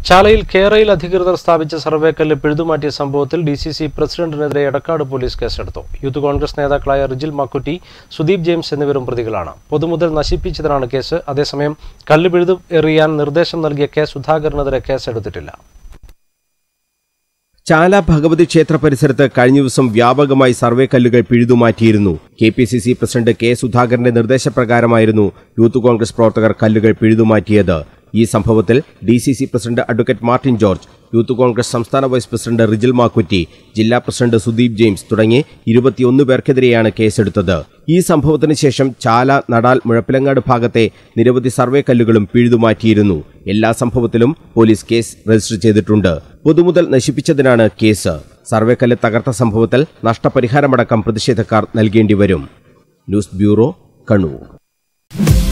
ചാലയിൽ കേരയിൽ അധികൃതർ സ്ഥാപിച്ച സർവേക്കല്ല് പിഴുതുമാറ്റിയ സംഭവത്തിൽ ഡിസിസി പ്രസിഡന്റിനെതിരെ എടക്കാട് പോലീസ് കേസെടുത്തു. യൂത്ത് കോൺഗ്രസ് നേതാക്കളായ റിജിൽ മക്കുറ്റി, സുദീപ് ജെയിംസ് എന്നിവരും പ്രതികളാണ്. പൊതുമുതൽ നശിപ്പിച്ചതിനാണ് കേസ്. അതേസമയം കല്ല് പിഴുതു എറിയാൻ നിർദ്ദേശം നൽകിയ കെ സുധാകരനെതിരെ കേസെടുത്തിട്ടില്ല. ചാല ഭഗവതി ക്ഷേത്ര പരിസരത്ത് കഴിഞ്ഞ ദിവസം വ്യാപകമായി സർവേ കല്ലുകൾ പിഴുതുമാറ്റിയിരുന്നു. കെപിസിസി പ്രസിഡന്റ് കെ സുധാകരന്റെ നിർദ്ദേശപ്രകാരമായിരുന്നു യൂത്ത് കോൺഗ്രസ് പ്രവർത്തകർ കല്ലുകൾ പിഴുതുമാറ്റിയത്. ഈ സംഭവത്തിൽ DCC president advocate Martin George, youth Congress സംസ്ഥാന വൈസ് പ്രസിഡന്റ് റിജിൽ മാക്കുറ്റി, ജില്ലാ പ്രസിഡന്റ് സുദീപ് ജെയിംസ് തുടങ്ങി 21 പേർക്കെതിരെയാണ് കേസെടുത്തത്. ഈ സംഭവത്തിന് ശേഷം ചാല, നടാൽ, മുഴപ്പിലങ്ങാട് ഭാഗത്തെ നിരവധി സർവേ കല്ലുകളും പിഴുതുമാറ്റിയിരുന്നു. എല്ലാ സംഭവത്തിലും പോലീസ് കേസ് രജിസ്റ്റർ ചെയ്തിട്ടുണ്ട്. പൊതുമുതൽ നശിപ്പിച്ചതിനാണ് കേസ്. സർവേക്കല്ല് തകർത്ത സംഭവത്തിൽ നഷ്ടപരിഹാരമടക്കം പ്രതിഷേധക്കാർ നൽകേണ്ടി വരും. News bureau, Kannur.